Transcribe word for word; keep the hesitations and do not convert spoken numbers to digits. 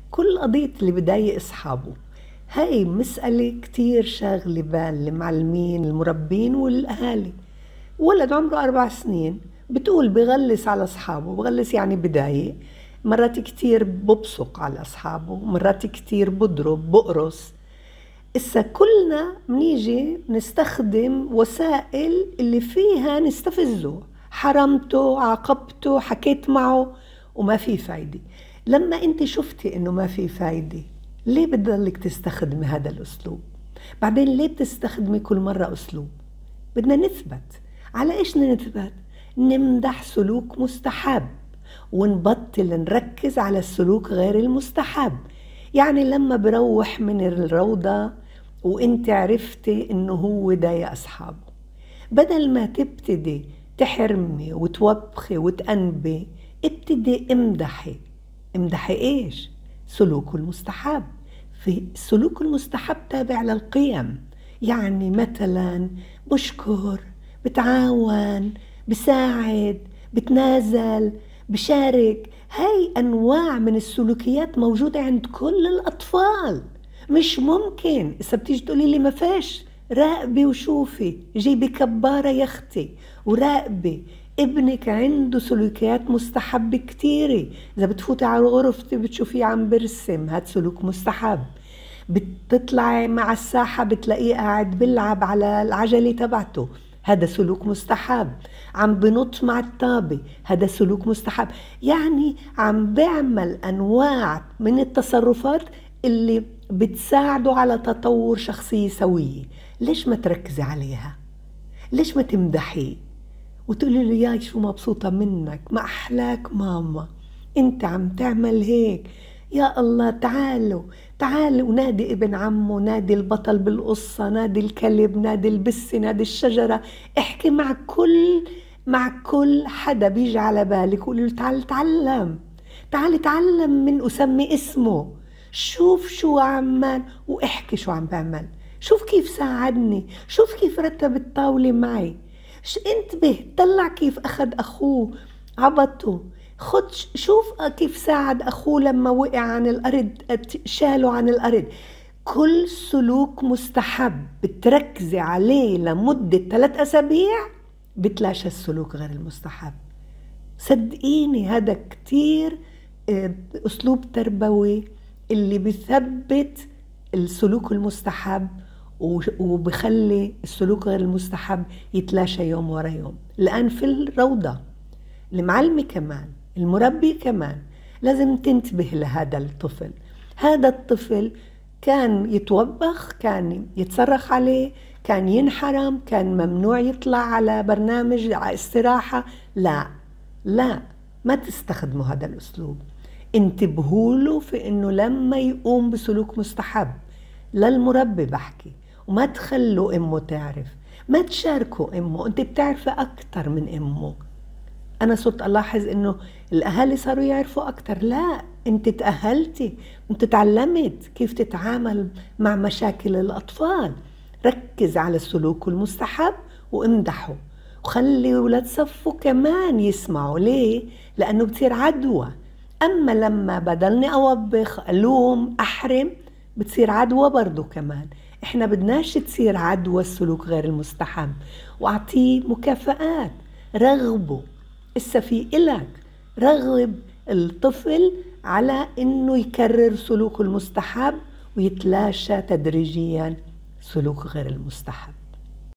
كل قضية اللي بضايق أصحابه، هاي مسألة كتير شاغلة بال المعلمين المربين والأهالي. ولد عمره أربع سنين بتقول بغلس على أصحابه، بغلس يعني بضايق، مرات كتير ببصق على أصحابه، مرات كتير بضرب بقرص. إسا كلنا منيجي نستخدم وسائل اللي فيها نستفزه، حرمته، عاقبته، حكيت معه وما في فايدة. لما انت شفتي انه ما في فايدة، ليه بتضلك تستخدمي هذا الأسلوب؟ بعدين ليه بتستخدمي كل مرة أسلوب؟ بدنا نثبت. على إيش نثبت؟ نمدح سلوك مستحب ونبطل نركز على السلوك غير المستحب. يعني لما بروح من الروضة وانت عرفتي انه هو ضايق أصحابه، بدل ما تبتدي تحرمي وتوبخي وتأنبي، ابتدي امدحي. امدحي ايش؟ سلوكه المستحب. في السلوك المستحب تابع للقيم، يعني مثلا بشكر، بتعاون، بساعد، بتنازل، بشارك. هاي أنواع من السلوكيات موجودة عند كل الأطفال. مش ممكن إذا بتيجي تقولي لي ما فيش، راقبي وشوفي، جيبي كبارة يا أختي وراقبي ابنك عنده سلوكيات مستحبة كتيرة. إذا بتفوتي على غرفتي بتشوفيه عم برسم، هاد سلوك مستحب. بتطلعي مع الساحة بتلاقيه قاعد بلعب على العجلة تبعته، هذا سلوك مستحب. عم بنط مع الطابة، هذا سلوك مستحب. يعني عم بيعمل أنواع من التصرفات اللي بتساعده على تطور شخصية سوية. ليش ما تركزي عليها؟ ليش ما تمدحيه وتقولي له ياي شو مبسوطة منك، ما أحلاك ماما، انت عم تعمل هيك، يا الله تعالوا تعالوا. نادي ابن عمه، نادي البطل بالقصة، نادي الكلب، نادي البسة، نادي الشجرة. احكي مع كل مع كل حدا بيجي على بالك وقولي له تعال تعلم، تعال تعلم من أسمي اسمه، شوف شو عمل واحكي شو عم بعمل، شوف كيف ساعدني، شوف كيف رتب الطاولة معي. انتبه، طلع كيف أخذ أخوه عبطه، خد شوف كيف ساعد أخوه لما وقع عن الأرض، شاله عن الأرض. كل سلوك مستحب بتركزي عليه لمدة ثلاث أسابيع بتلاشى السلوك غير المستحب. صدقيني هذا كتير أسلوب تربوي اللي بيثبت السلوك المستحب وبخلي السلوك غير المستحب يتلاشى يوم ورا يوم. لأن في الروضة المعلمة كمان، المربي كمان لازم تنتبه لهذا الطفل. هذا الطفل كان يتوبخ، كان يتصرخ عليه، كان ينحرم، كان ممنوع يطلع على برنامج على استراحة. لا لا، ما تستخدموا هذا الأسلوب. انتبهوا له في إنه لما يقوم بسلوك مستحب، للمربي بحكي، وما تخلوا أمه تعرف، ما تشاركوا أمه، أنت بتعرفي أكتر من أمه. أنا صرت ألاحظ إنه الأهالي صاروا يعرفوا أكتر. لا، أنت تأهلتي، أنت تعلمت كيف تتعامل مع مشاكل الأطفال. ركز على السلوك المستحب وامدحه، وخلي ولاد صفه كمان يسمعوا. ليه؟ لأنه بتصير عدوى. أما لما بدلني أوبخ، ألوم، أحرم، بتصير عدوى برضو كمان. إحنا بدناش تصير عدوى السلوك غير المستحب. وأعطيه مكافآت، رغبه. إسا في إلك رغب الطفل على إنه يكرر سلوكه المستحب ويتلاشى تدريجيا سلوك غير المستحب.